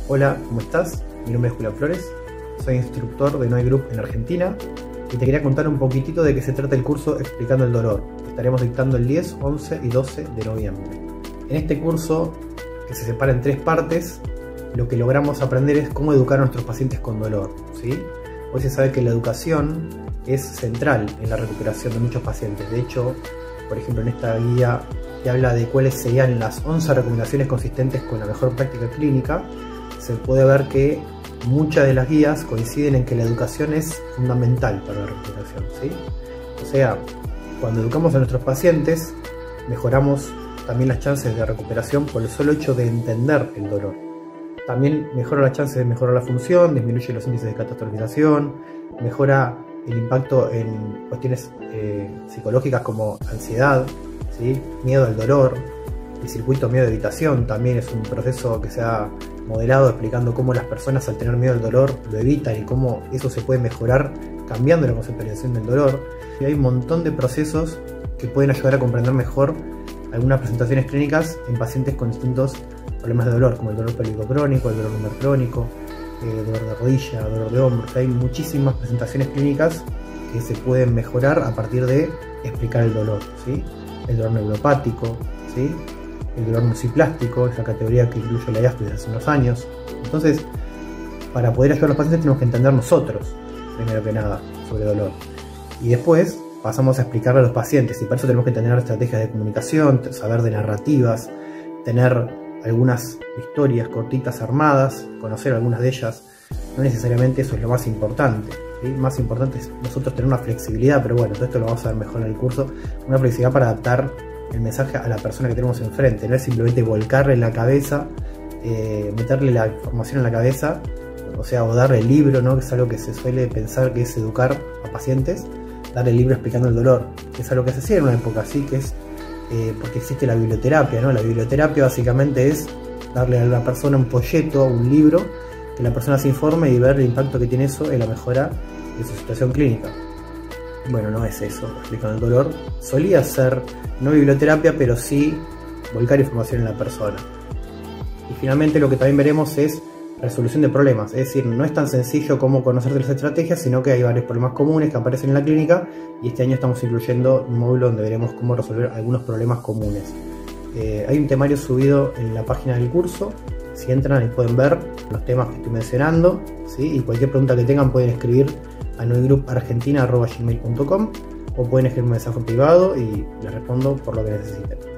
Hola, ¿cómo estás? Mi nombre es Julián Flores, soy instructor de Noy Group en Argentina y te quería contar un poquitito de qué se trata el curso Explicando el Dolor, que estaremos dictando el 10, 11 y 12 de noviembre. En este curso, que se separa en 3 partes, lo que logramos aprender es cómo educar a nuestros pacientes con dolor, ¿sí? Hoy se sabe que la educación es central en la recuperación de muchos pacientes. De hecho, por ejemplo, en esta guía que habla de cuáles serían las 11 recomendaciones consistentes con la mejor práctica clínica, se puede ver que muchas de las guías coinciden en que la educación es fundamental para la recuperación, ¿sí? O sea, cuando educamos a nuestros pacientes, mejoramos también las chances de recuperación por el solo hecho de entender el dolor. También mejora las chances de mejorar la función, disminuye los índices de catastrofización, mejora el impacto en cuestiones psicológicas como ansiedad, ¿sí? Miedo al dolor. El circuito miedo de evitación también es un proceso que se ha modelado explicando cómo las personas al tener miedo al dolor lo evitan y cómo eso se puede mejorar cambiando la conceptualización del dolor. Y hay un montón de procesos que pueden ayudar a comprender mejor algunas presentaciones clínicas en pacientes con distintos problemas de dolor, como el dolor pélvico crónico, el dolor lumbar crónico, dolor de rodilla, dolor de hombro. Hay muchísimas presentaciones clínicas que se pueden mejorar a partir de explicar el dolor, ¿sí? El dolor neuropático, ¿sí? El dolor musiplástico, es la categoría que incluye la IASP desde hace unos años. Entonces, para poder ayudar a los pacientes tenemos que entender nosotros, primero que nada, sobre dolor. Y después pasamos a explicarle a los pacientes, y para eso tenemos que tener estrategias de comunicación, saber de narrativas, tener algunas historias cortitas armadas, conocer algunas de ellas. No necesariamente eso es lo más importante, ¿sí? Más importante es nosotros tener una flexibilidad, pero bueno, todo esto lo vamos a ver mejor en el curso, una flexibilidad para adaptar el mensaje a la persona que tenemos enfrente. No es simplemente volcarle en la cabeza, meterle la información en la cabeza, o sea, o darle el libro, ¿no? Que es algo que se suele pensar que es educar a pacientes, darle el libro explicando el dolor, que es algo que se hacía en una época así, que es porque existe la biblioterapia, ¿no? La biblioterapia básicamente es darle a la persona un folleto, un libro, que la persona se informe y ver el impacto que tiene eso en la mejora de su situación clínica. Bueno, no es eso, explicando el dolor. Solía ser no biblioterapia, pero sí volcar información en la persona. Y finalmente lo que también veremos es resolución de problemas. Es decir, no es tan sencillo como conocer las estrategias, sino que hay varios problemas comunes que aparecen en la clínica y este año estamos incluyendo un módulo donde veremos cómo resolver algunos problemas comunes. Hay un temario subido en la página del curso. Si entran y pueden ver los temas que estoy mencionando, ¿sí? Y cualquier pregunta que tengan pueden escribir a noygroupargentina@gmail.com o pueden escribir un mensaje privado y les respondo por lo que necesiten.